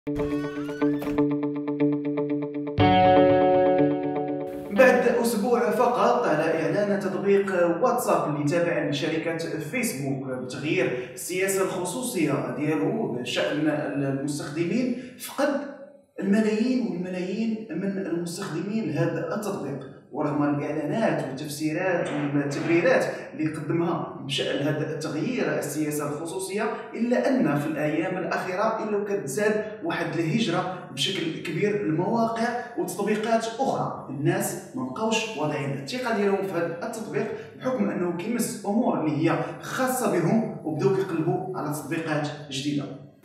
بعد أسبوع فقط على إعلان تطبيق واتساب اللي تابع لشركة فيسبوك بتغيير السياسة الخصوصية ديالو بشأن المستخدمين، فقد الملايين والملايين من المستخدمين لهذا التطبيق. ورغم الإعلانات والتفسيرات والتبريرات اللي قدمها بشأن هذا التغيير السياسة الخصوصية، إلا أن في الأيام الأخيرة إلا كتزاد واحد الهجرة بشكل كبير لمواقع وتطبيقات أخرى. الناس ما بقاوش واضعين الثقة ديالهم في هذا التطبيق بحكم أنه كيمس أمور اللي هي خاصة بهم، وبداو كيقلبوا على تطبيقات جديدة.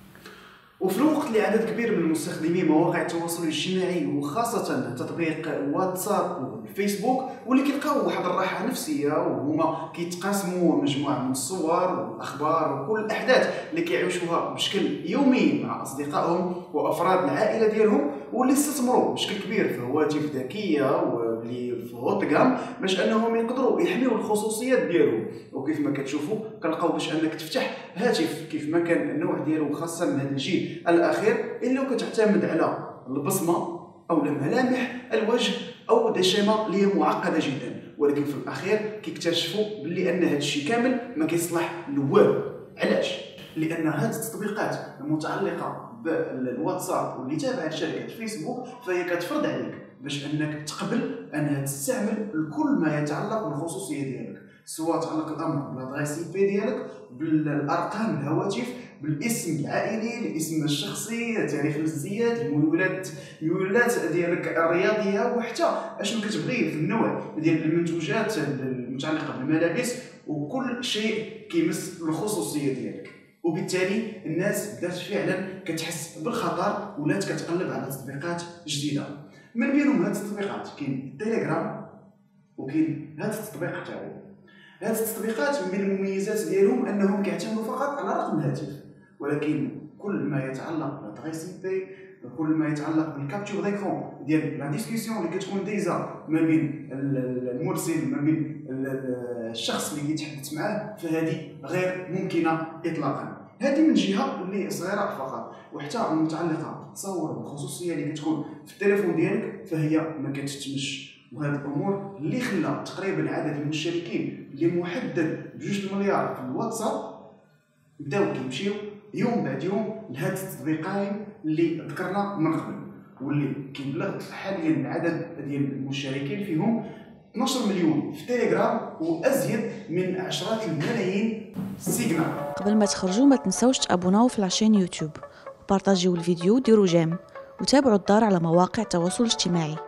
وفي الوقت اللي عدد كبير من المستخدمين مواقع التواصل الاجتماعي وخاصة تطبيق واتساب والفيسبوك واللي كيلقاو واحد الراحة نفسية وهما كيتقاسموا مجموعة من الصور والأخبار وكل الأحداث اللي كيعيشوها بشكل يومي مع أصدقائهم وأفراد العائلة ديالهم، واللي استثمروا بشكل كبير في هواتف ذكية واللي في هوت كام باش انهم يقدروا يحميوا الخصوصيات ديالهم. وكيف ما كتشوفوا كنلقاو باش انك تفتح هاتف كيف ما كان النوع ديالو خاصه من هذا الجيل الاخير الا كتعتمد على البصمه او ملامح الوجه او دي شيما اللي هي معقده جدا، ولكن في الاخير كيكتشفوا باللي ان هذا الشيء كامل ما كيصلح للواب. علاش؟ لان هذه التطبيقات المتعلقه بالواتساب واللي تابعه لشركه فيسبوك فهي كتفرض عليك باش انك تقبل انها تستعمل كل ما يتعلق بالخصوصيه ديالك، سواء تعلق الامر بالادريس اي بي ديالك، بالارقام الهواتف، بالاسم العائلي، الاسم الشخصي، تاريخ الازدياد، الميولات ديالك الرياضيه، وحتى اشنو كتبغي في النوع ديال المنتوجات المتعلقه بالملابس، وكل شيء كيمس الخصوصيه ديالك. وبالتالي الناس بدات فعلا كتحس بالخطر ولات كتقلب على تطبيقات جديده. من بينهم هاد التطبيقات كاين التليجرام وكاين هاد التطبيق تاعو. هاد التطبيقات من المميزات ديالهم انهم كيعتمدوا فقط على رقم الهاتف، ولكن كل ما يتعلق بالادريس اي بي، كل ما يتعلق بالكابتشور ديكرون ديال لا ديسكسيون اللي كتكون دايزه ما بين المرسل ما بين الشخص اللي كيتحدث معاه، فهذه غير ممكنه اطلاقا. هذه من جهه اللي صغيره فقط، وحتى المتعلقه بالتصور والخصوصيه اللي كتكون في التليفون ديالك فهي ما كتتمش. وهذه الامور اللي خلى تقريبا عدد المشتركين اللي محدد ب2 مليار في الواتساب بداو كيمشيو يوم بعد يوم لهاد التطبيقين اللي ذكرنا من قبل، واللي كيبلغ حاليا العدد ديال المشتركين فيهم 12 مليون في تيليجرام وازيد من عشرات الملايين سيجنال. قبل ما تخرجوا ما تنسوش تابوناو في لاشين يوتيوب وبارطاجيو الفيديو وديروا جيم وتابعوا الدار على مواقع التواصل الاجتماعي.